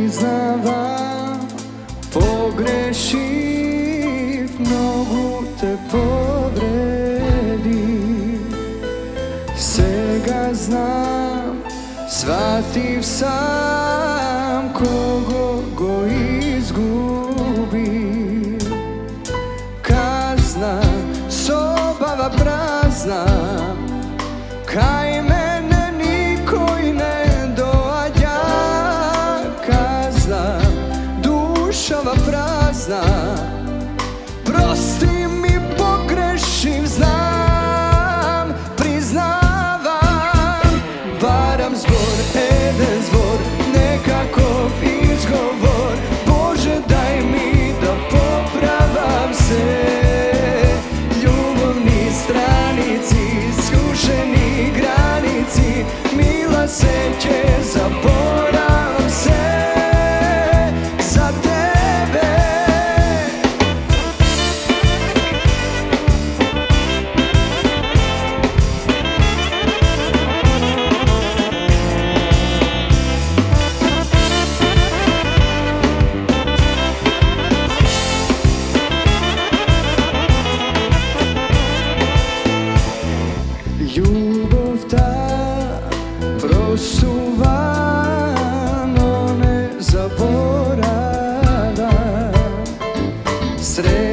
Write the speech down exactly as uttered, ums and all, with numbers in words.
priznavam, pogrešim, mnogo te povredim. Svega znam, shvativ sam, kogo go izgubim. Kazna, sobava prazna, kaj mene niko i ne dođa. Kazna, dušava prazna, prosti mi, pogrešim, znam, priznavam. Varam zbor, jedan zbor, nekakov izgovor. Bože, daj mi da popravam se. Ljubovni stranici, skušeni granici, mila seće, zaboravam se za tebe. Ljubav ta prosuva, no ne zaborava. Sre